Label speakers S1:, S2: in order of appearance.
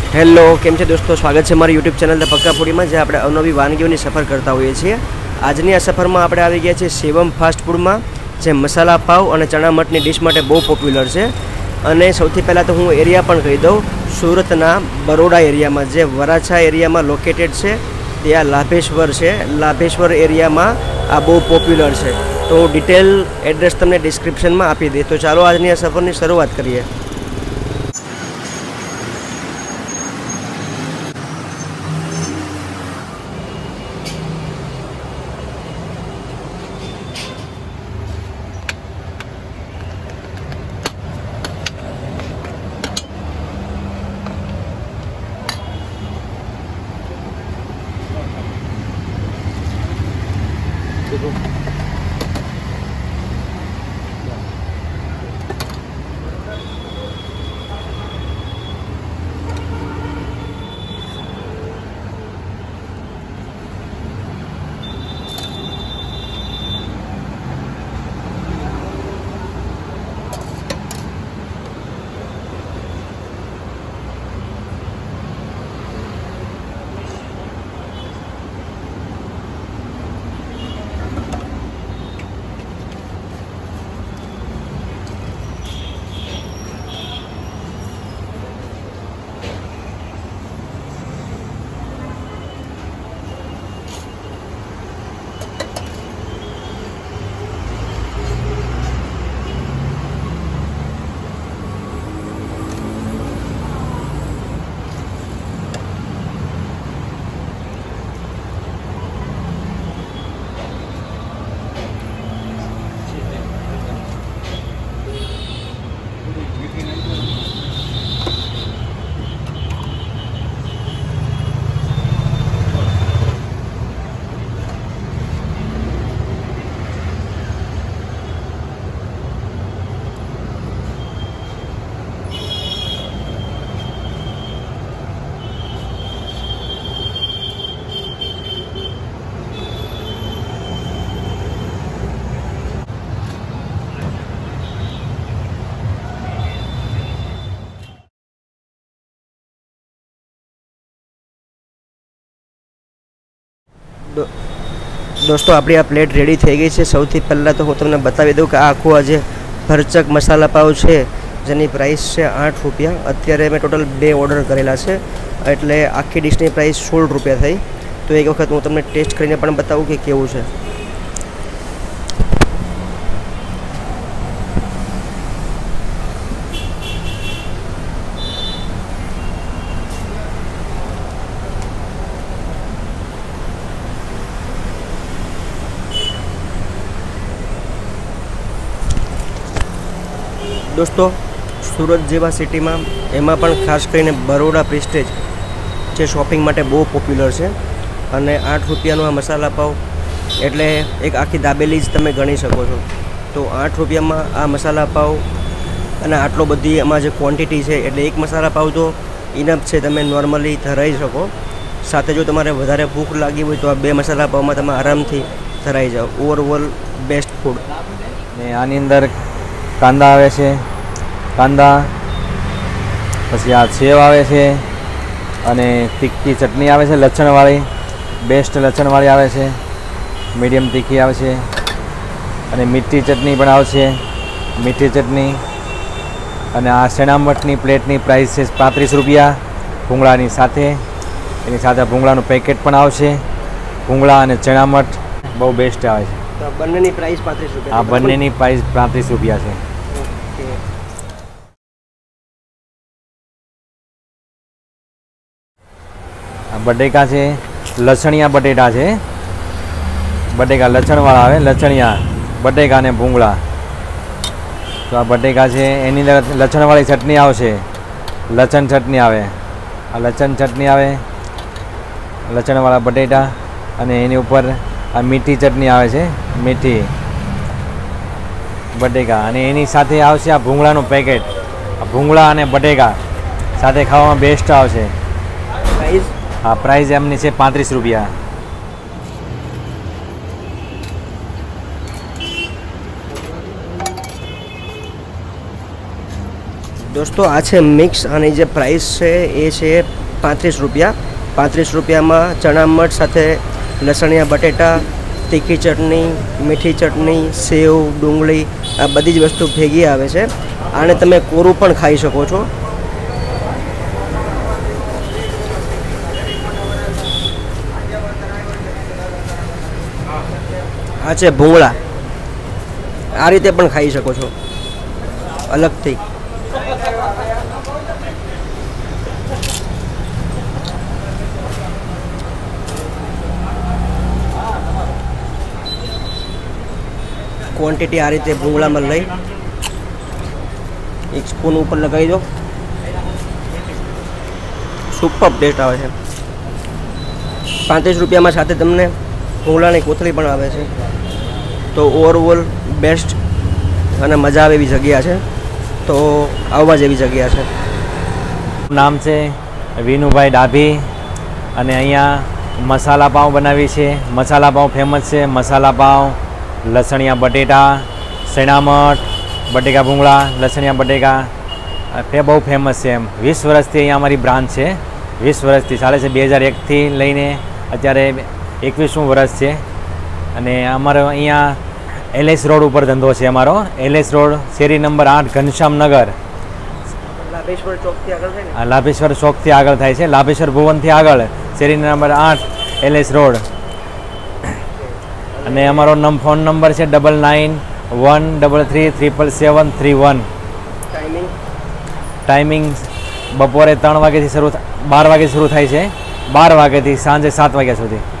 S1: Hello, કેમ છે દોસ્તો? સ્વાગત છે મારી યુટ્યુબ ચેનલ ધ પક્કા ફૂડીમાં, જે આપણે અવનવી વાનગીઓની સફર કરતા હોઈએ છીએ। આજની આ સફરમાં આપણે આવી ગયા છીએ શિવમ ફાસ્ટ ફૂડમાં, જે મસાલા પાવ અને ચણા મઠની ડિશ માટે બહુ પોપ્યુલર છે। અને સૌથી પહેલાં તો હું એરિયા પણ કહી દઉં, સુરતના બરોડા એરિયામાં, જે વરાછા એરિયામાં લોકેટેડ છે, ત્યાં લાભેશ્વર છે। લાભેશ્વર એરિયામાં આ બહુ પોપ્યુલર છે। તો હું ડિટેલ એડ્રેસ તમને ડિસ્ક્રિપ્શનમાં આપી દઈશ। તો ચાલો આજની આ સફરની શરૂઆત કરીએ। दोस्तों अपनी आ प्लेट रेडी थी गई है। सौथी पहला तो हूँ तमने बतावी दूँ कि आखू आज भरचक मसाला पाव है, जेनी प्राइस है 8 रुपया। अत्यारे मैं टोटल 2 ऑर्डर करेला है, एटले आखी डिशनी प्राइस 16 रुपया थी। तो एक वक्त हूँ तमने टेस्ट करीने पण बताऊँ कि केवुं छे। दोस्तों सूरत जेवा सिटी में एमां पण खास करीने बरोड़ा प्रेस्टेज जे शॉपिंग माटे बहु पॉप्युलर है। अने 8 रुपयानो आ मसाला पाव एटले एक आखी दाबेली ज तमे गणी शको छो। तो 8 रुपया में आ मसाला पाव अने आटलो बधी आमां जे क्वॉन्टिटी है, एटले एक मसाला पाव तो इनफ है, तमे नॉर्मली धराई शको। साथे जो तमारे वधारे भूख लागी होय तो आ 2 मसाला पाव में तमे आरामथी धराई जाओ। Overall best food.
S2: ने आनी अंदर कांदा आवे छे, कांदा पछी आ सेव आवे छे, अने तीखी चटनी आवे छे लच्छणवाળી, बेस्ट लच्छणवाળી आवे छे, मीडियम तीखी आवे छे, अने मीठी चटनी पण आवशे, मीठी चटनी। अने आ चणा मठनी प्लेटनी प्राइस छे 35 रुपया भूंगळानी साथे। एनी साथे भूंगळानुं पेकेट पण आवशे। भूंगळा अने चणा मठ बहु बेस्ट आवे छे।
S1: तो बन्नेनी प्राइस 35 रुपया।
S2: आ बन्नेनी प्राइस 35 रुपया छे। बटेका है लसणिया बटेटा है, बटेका लच्छणवाळा आवे, लच्छणिया बटेका ने भूंगळा। तो आ बटेका है, एनी अंदर लच्छणवाળી चटनी आवशे, लच्छण चटनी आवे, आ लच्छण चटनी आवे, लच्छणवाळा बटेटा अने एनी उपर आ मीठी चटनी आवे छे, मीठी बटेका। अने एनी साथे आवशे आ भूंगळानुं पेकेट। आ भूंगळा अने बटेका साथे खावामां बेस्ट आवशे।
S1: प्राइस
S2: हाँ प्राइस एमनी है 35 रुपया।
S1: दोस्तों आ मिक्स आनी जे प्राइस है ये ₹35. ₹35 में चना मठ साथे लसणिया बटेटा, तीखी चटनी, मीठी चटनी, सेव, डુંગળી आ बधी ज वस्तु भेगी आवे छे। आने तमे कोरू पण खाई शको छो। आ छे भूंगळा, आ रीते पण खाई शको छो अलगथी। क्वॉन्टिटी आ रीते भूंगळा में लई 1 स्पून ऊपर लगाई दो। सुपर टेस्ट आवे छे। ₹35 में साथे तमने भूंगळानी कोथળી पण आवे छे। तो ओवरऑल बेस्ट અને મજા આવે એવી જગ્યા છે। તો આવવા જેવી જગ્યા છે।
S2: નામ છે વિનુભાઈ ડાભી અને અહીંયા મસાલા પાઉં બનાવી છે। મસાલા પાઉં ફેમસ છે। મસાલા પાઉં, લસણિયા બટેટા, સેણામઠ, બટેકા ભૂંગળા, લસણિયા બટેકા તે બહુ ફેમસ છે। એમ 20 વર્ષથી અહીંયા અમારી બ્રાન્ચ છે। 20 વર્ષથી ચાલે છે। 2001થી લઈને અત્યારે 21મું વર્ષ છે। અને અમારો અહીંયા LS રોડ ઉપર ધંધો છે અમારો। LS રોડ, શેરી નંબર 8, ઘનશ્યામનગર,
S1: લાભેશ્વર ચોકથી આગળ થાય ને?
S2: લાભેશ્વર ચોકથી આગળ થાય છે। લાભેશ્વર ભુવનથી આગળ શેરી નંબર 8, LS રોડ। અને અમારો ફોન નંબર છે 9913377731। ટાઈમિંગ બપોરે 3 વાગ્યાથી 12 વાગે શરૂ થાય છે, 12 વાગ્યાથી સાંજે 7 વાગ્યા સુધી।